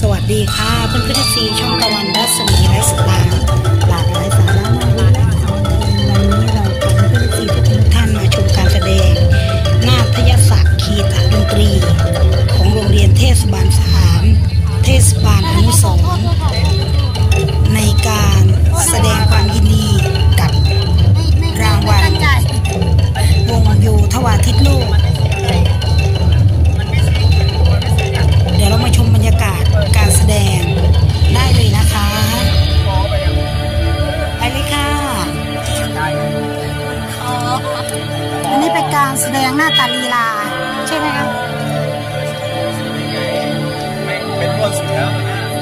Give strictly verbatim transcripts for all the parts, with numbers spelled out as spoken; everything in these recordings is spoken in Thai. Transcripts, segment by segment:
สวัสดีค่ะเพื่อนเพื่อนซีช่องตะวันรัศมีไร้สตางหลากหลายสาระน่ารู้และความบันเทิงวันนี้เราพาเพื่อนเพื่อนซีทุกท่านมาชมการแสดงนาฏยศาสตร์คีตดนตรีของโรงเรียนเทศบาลสามเทศบาลอนุสรณ์ในการแสดงความยินดีกับรางวัลวงโยธวาทิตโลกเดี๋ยวเรามาชมบรรยากาศการแสดงได้เลยนะคะไปเลยค่ะอันนี้เป็นการแสดงหน้าตาลีลาใช่ไหมครับเป็นพวกสุดแล้ว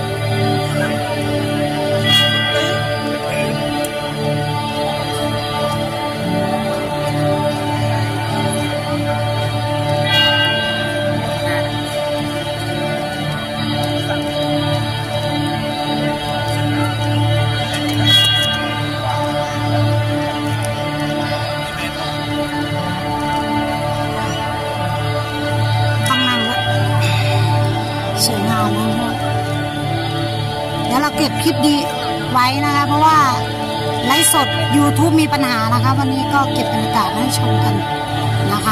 สวยงามนะคะเดี๋ยวเราเก็บคลิปดีไว้นะคะเพราะว่าไลฟ์สด YouTube มีปัญหานะคะวันนี้ก็เก็บบรรยากาศให้ชมกันนะคะ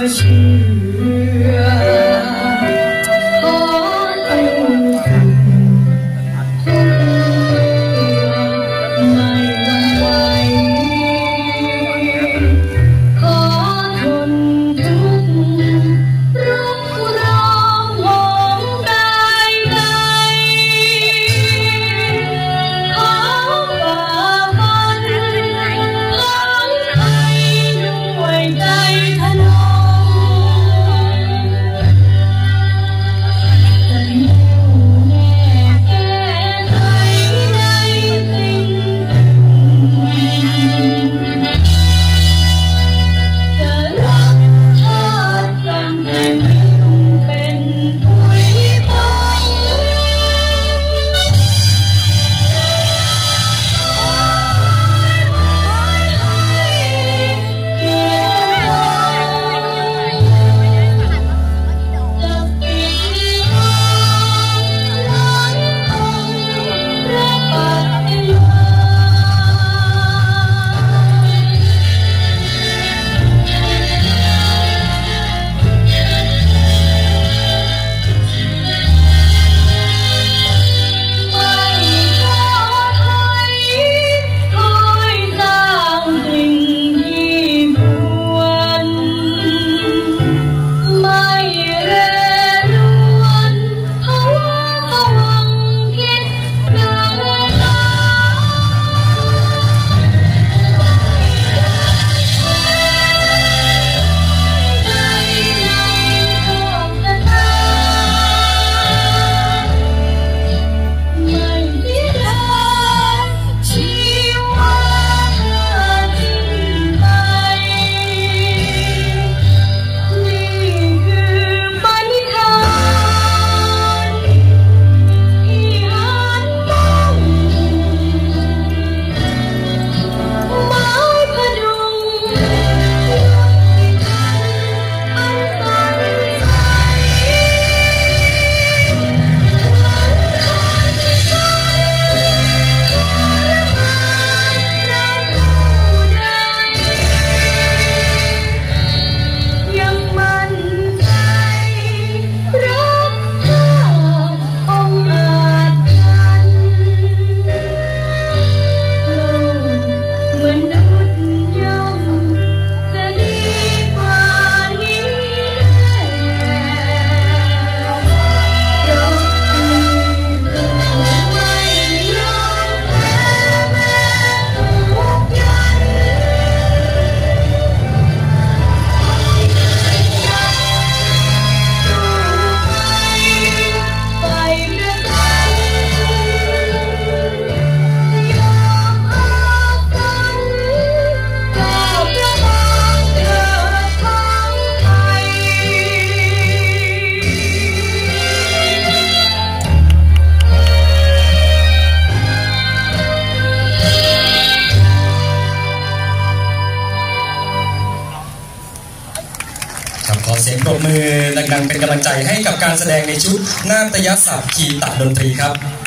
ขอเสียงปรบมือดังๆเป็นกำลังใจให้กับการแสดงในชุดนาฏยศัพท์คีตะดนตรีครับ